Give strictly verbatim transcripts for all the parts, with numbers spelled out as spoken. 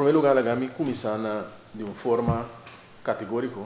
primeiro lugar, a Gami começar de uma forma categórica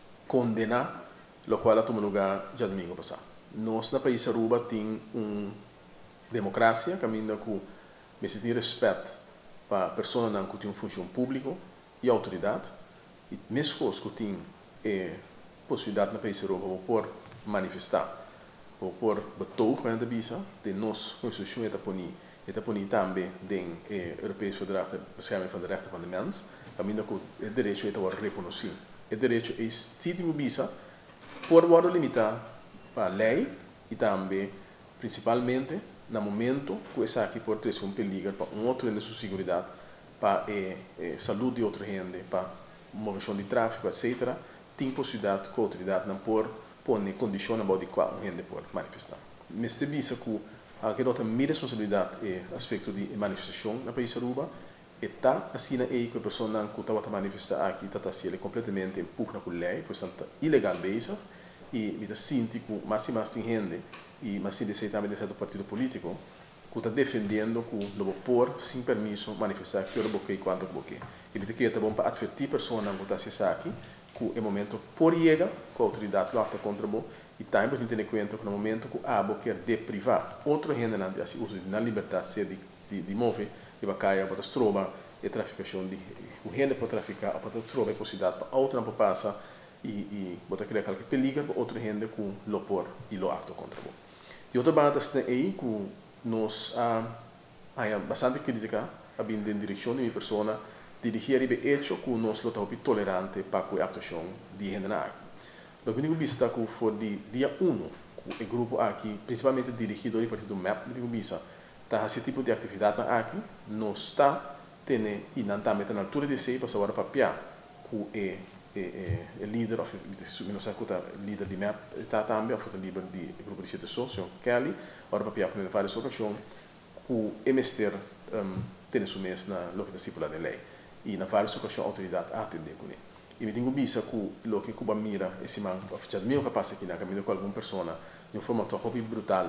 condenar o qual tomou lugar já domingo passado. Nós, na país Aruba, tem uma democracia, caminho com esse respeito para a pessoa que tem uma função pública e autoridade, e mesmo coisas que tem é, possibilidade na país Aruba por manifestar, ou por betou com a visa, de nós, constituição, está poni, está poni também den eh, Europese Verdrag ter Bescherming van de Rechten van de Mens, caminho com o direito de ser reconhecido. O direito é sítio visa por worden limitar para a lei e também, principalmente, no momento que essa aqui pode ter um perigo para um outro de sua segurança, para a eh, eh, saúde de outra gente, para movimento de tráfego, etcétera, tem possibilidade que a autoridade não pode pôr condições de qual a gente pode manifestar. Mas te visa que a que nota minha responsabilidade é aspecto de manifestação na país Aruba, e está assim aí que a pessoa que está a manifestar aqui está sendo completamente empurrada com a lei, portanto, ilegal bezig, e me está sentindo que mais e mais tem gente, e mais e mais também de certo partido político, que está defendendo que não vou pôr, sem permisso, manifestar que eu não vou e quanto vou querer. E me está bom para advertir a pessoa que está aqui, que é momento por chegar, que a autoridade lá está contra você, e também não tem em conta que no momento que a abo quer deprivar outra gente não tem uso na liberdade de de, de mover, de bacaia para troba e traficação de o gente para traficar, para troba a possibilidade para outra não passa e e botar criar qualquer perigo para outra gente com lo por e lo acto contra você. De outra banda está aí que nós há há bastante crítica a vindo em direção de minha pessoa dirigir e hecho que nós lo estamos tolerante para a atuação de gente na aqui. O que eu vista que foi de dia um, o grupo aqui, principalmente dirigido do partido M A P, eu vista tá esse tipo de atividade aqui, nós está tendo e não está metendo na altura de ser para saber papel que é é líder of não sei qual líder de M A P está também ou líder de grupo de sete sócio Kelly, agora papel com várias ocasiões que é mister tem su mês na localização estipulada em lei e na várias ocasiões a autoridade atende com ele. E me tenho visto que o que Cuba mira esse man, já meio capaz aqui na caminho com alguma pessoa de uma forma tão brutal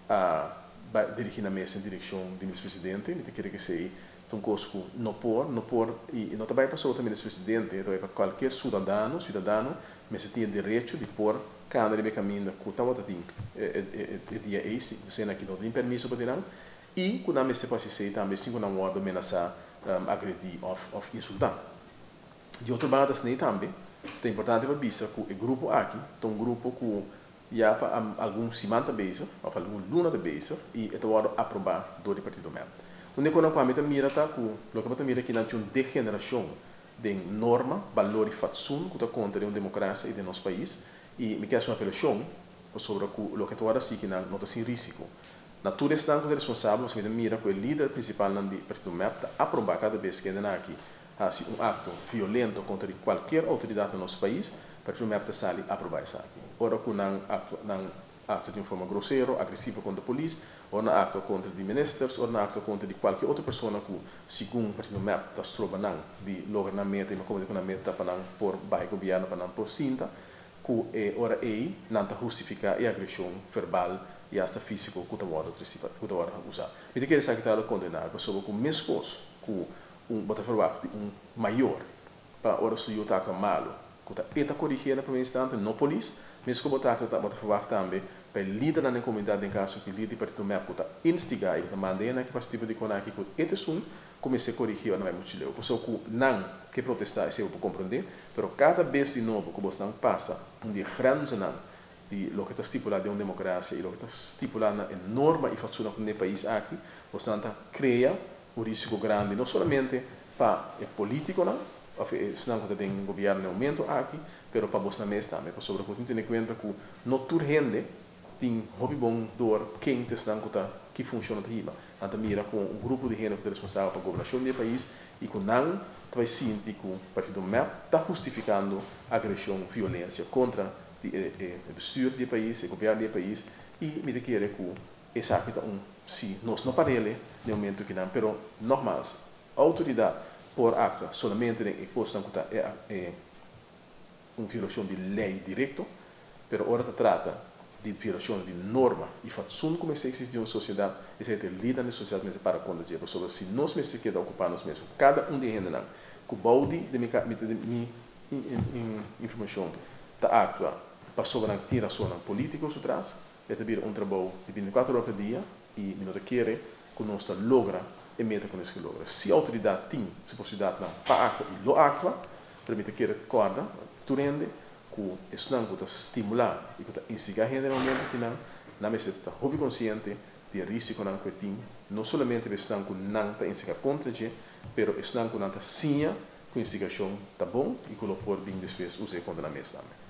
a dirigir na mesa em direção do vice-presidente, me tem que ser um coisa não por, não por e não também passou também vice-presidente, também para qualquer cidadão, cidadão, mas se tem direito de pôr cada vez caminho que está o tem é dia esse, você aqui não tem permisso para tirar e quando a mesa pode ser também se quando não ameaçar, agredir ou insultar. De outro lado, também é importante para bisa que o grupo aqui é um grupo que já para algum cimento base, ou algum luna de base, e é agora aprovar do partido mesmo. Onde quando a gente mira tá que o que a gente mira que não tem uma degeneração de norma, valor e fatsun que está contra uma democracia e de nosso país, e me quer uma apelação sobre o que agora sim que não está sem risco. Na toda esta responsável, você mira que o líder principal do partido mesmo está aprovar cada vez que ele aqui assim, um acto violento contra qualquer autoridade do nosso país, para que o M E P saia aprovar isso aqui. Ora, com um acto, um acto de uma forma grosseira, agressiva contra a polícia, ou um acto contra os ministros, ou um acto contra de qualquer outra pessoa que, segundo o partido M E P, está trobando de governamento e como governamento para não por baixo governo, para não por cinta, que é ora aí não está justificar a agressão verbal e até física que está agora usar. E te quero saber que está condenar, pessoa com mesmo coisa, que um botafogo um maior para ora se eu tá malo que tá eta corrigir na primeira instante não polícia mesmo que botafogo tá botafogo também para líder na comunidade em caso que líder partido M E P que tá instigar e tá mandando que para tipo de conaki que este sun comece a corrigir não é muito leu pessoa que não que protestar se eu vou compreender pero cada vez de novo que você não passa um dia grande não de lo que está estipulado em uma democracia e lo que está estipulado na norma e fattura no país aqui você não tá cria o risco grande, não somente para o político, não, senão que tem um governo no momento aqui, mas para você também também, para sobre o que tem em conta que não toda gente tem hobby bom dor quente, senão que funciona riba. Então mira com um grupo de gente que é responsável pela governação do país e que não vai sentir que o partido M E P está justificando agressão, violência contra o bestuur do país, o governo do país e me quer que essa aqui está um se nós não parele no momento que não, pero normal, a autoridade por acto somente em questão que é, é uma violação de lei direto, pero ora trata de violação de norma e fatsun como se existe uma sociedade, esse é o líder da sociedade para quando dia pessoa se nós mesmos queda ocupar nós mesmos, cada um de gente não, com balde de minha de informação tá atua, passou a tirar só na política os atrás, é também um trabalho de vinte e quatro horas por dia e minuto querer que nós logra e meta com esse logra. Se a autoridade tem essa possibilidade não para atua e lo atua, permite que recorda, tu rende que isso não está estimular e que está instigar a gente no momento que não, não está hobby consciente de risco não que tem, não somente está que não está instigar contra ele, mas está que não está sim que a instigação está bom e que o pode bem depois usar contra a mesa também.